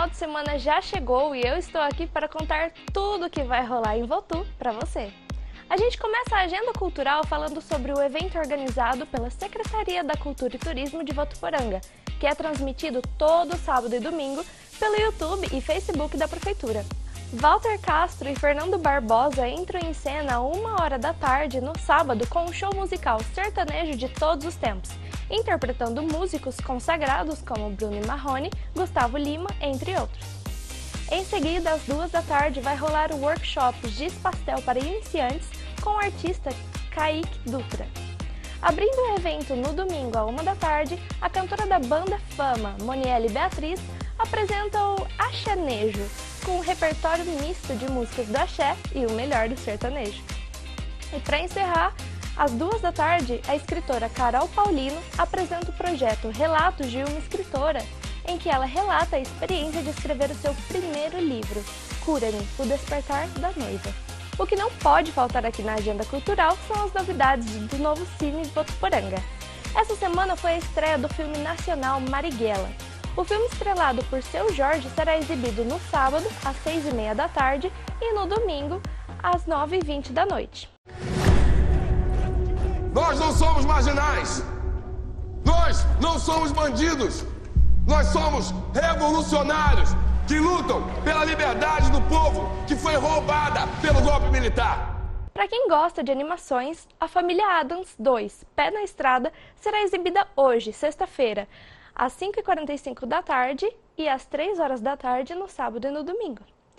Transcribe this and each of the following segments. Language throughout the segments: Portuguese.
final de semana já chegou e eu estou aqui para contar tudo o que vai rolar em Votu para você. A gente começa a agenda cultural falando sobre o evento organizado pela Secretaria da Cultura e Turismo de Votuporanga, que é transmitido todo sábado e domingo pelo YouTube e Facebook da Prefeitura. Walter Castro e Fernando Barbosa entram em cena às 1h da tarde no sábado com um show musical sertanejo de todos os tempos, interpretando músicos consagrados como Bruno e Marrone, Gustavo Lima, entre outros. Em seguida, às 2h da tarde, vai rolar o workshop Giz Pastel para iniciantes com o artista Kaique Dutra. Abrindo o evento no domingo, às 1h da tarde, a cantora da banda Fama, Monielle Beatriz, apresenta o Axanejo, com um repertório misto de músicas do axé e o melhor do sertanejo. E para encerrar, às 2h da tarde, a escritora Carol Paulino apresenta o projeto Relatos de uma Escritora, em que ela relata a experiência de escrever o seu primeiro livro, Cura-me, o Despertar da Noiva. O que não pode faltar aqui na agenda cultural são as novidades do novo Cine Votuporanga. Essa semana foi a estreia do filme nacional Marighella. O filme estrelado por Seu Jorge será exibido no sábado, às 6h30 da tarde, e no domingo, às 9h20 da noite. Nós não somos marginais! Nós não somos bandidos! Nós somos revolucionários que lutam pela liberdade do povo que foi roubada pelo golpe militar! Para quem gosta de animações, a Família Addams 2, Pé na Estrada, será exibida hoje, sexta-feira, às 5h45 da tarde e às 3h da tarde no sábado e no domingo.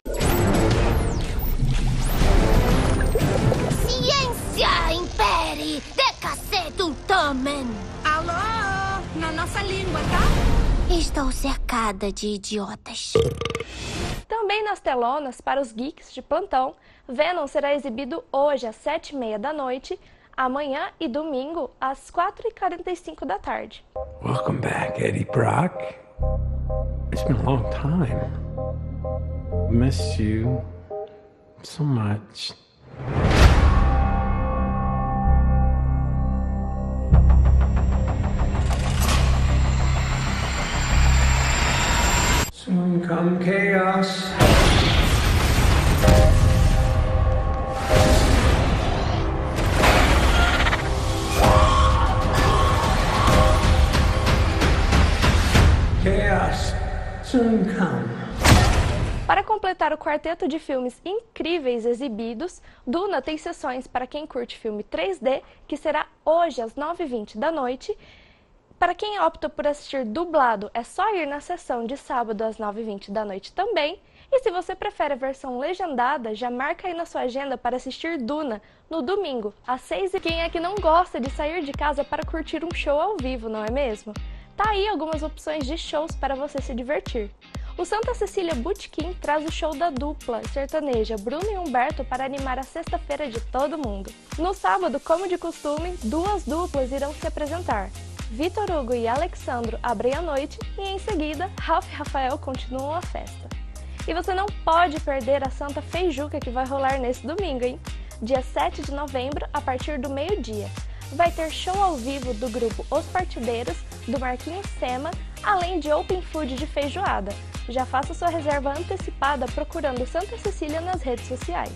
Ciência imperi, decacetum tamen. Alô, na nossa língua, tá? Estou cercada de idiotas. Também nas telonas, para os geeks de plantão, Venom será exibido hoje às 7h30 da noite, amanhã e domingo às 4h45 da tarde. Welcome back, Eddie Brock. It's been a long time. Miss you so much. Soon come chaos. Chaos soon come. Para completar o quarteto de filmes incríveis exibidos, Duna tem sessões para quem curte filme 3D, que será hoje às 9h20 da noite. Para quem opta por assistir dublado, é só ir na sessão de sábado às 9h20 da noite também. E se você prefere a versão legendada, já marca aí na sua agenda para assistir Duna no domingo, às 6h. Quem é que não gosta de sair de casa para curtir um show ao vivo, não é mesmo? Tá aí algumas opções de shows para você se divertir. O Santa Cecília Botequim traz o show da dupla sertaneja Bruno e Humberto para animar a sexta-feira de todo mundo. No sábado, como de costume, duas duplas irão se apresentar. Vitor Hugo e Alexandro abrem a noite e, em seguida, Ralph e Rafael continuam a festa. E você não pode perder a Santa Feijuca que vai rolar nesse domingo, hein? Dia 7 de novembro, a partir do meio-dia. Vai ter show ao vivo do grupo Os Partideiros, do Marquinhos Sema, além de open food de feijoada. Já faça sua reserva antecipada procurando Santa Cecília nas redes sociais.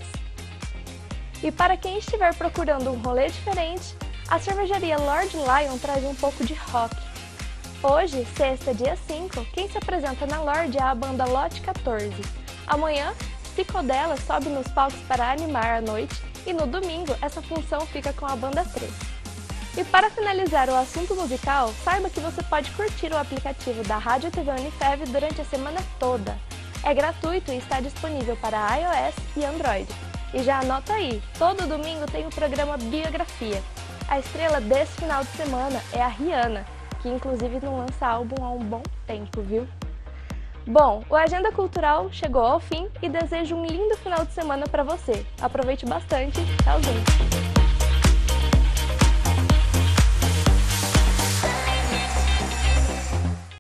E para quem estiver procurando um rolê diferente, a cervejaria Lord Lion traz um pouco de rock. Hoje, sexta, dia 5, quem se apresenta na Lord é a banda Lote 14. Amanhã, Psicodela sobe nos palcos para animar a noite e no domingo essa função fica com a banda 3. E para finalizar o assunto musical, saiba que você pode curtir o aplicativo da Rádio TV Unifev durante a semana toda. É gratuito e está disponível para iOS e Android. E já anota aí, todo domingo tem o programa Biografia. A estrela desse final de semana é a Rihanna, que inclusive não lança álbum há um bom tempo, viu? Bom, o Agenda Cultural chegou ao fim e desejo um lindo final de semana para você. Aproveite bastante, tchauzinho!